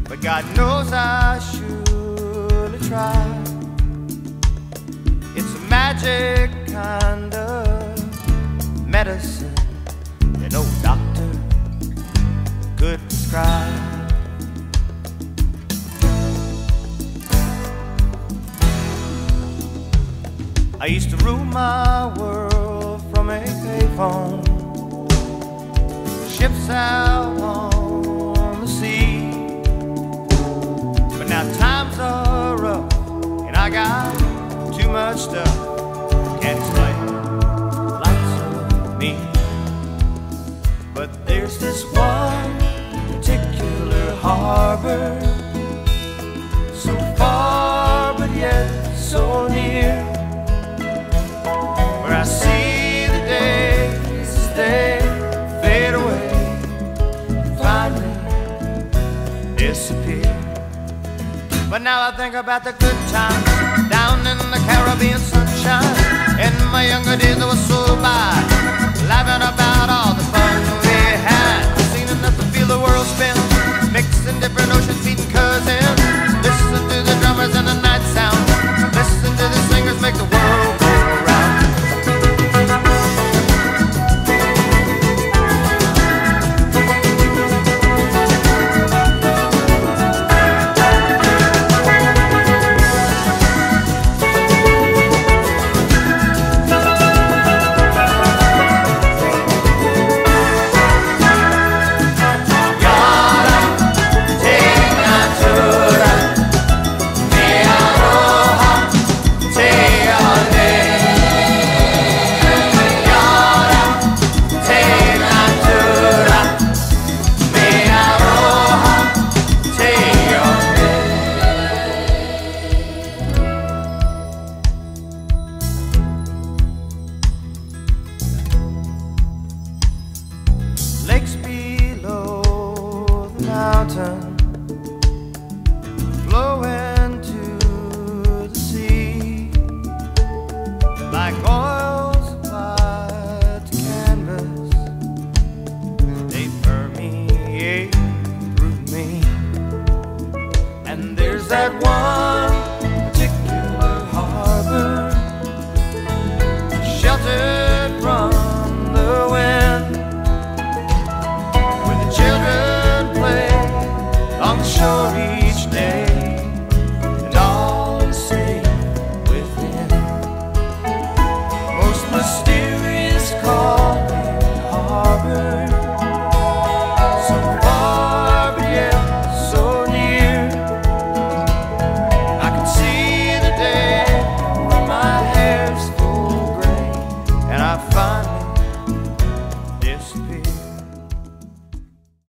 but God knows I surely try. It's a magic kind of medicine that no doctor could prescribe. I used to rule my world from a payphone, ships out on the sea. But now times are rough and I got too much stuff, can't explain the likes of me. But there's this one particular harbor, so far but yet so near, where I see the days as they fade away and finally disappear. But now I think about the good times down in the Caribbean sunshine. In my younger days I was so bad, laughing about all the fun we had, seen enough to feel the world spin, mixing different oceans, beating cousins. Listen to the drummers and the night sound, listen to the singers make the world go round. Lakes below the mountain flow into the sea like oils applied to canvas. They permeate through me. And there's that one particular harbor, sheltered from the wind, children play on the shore each day.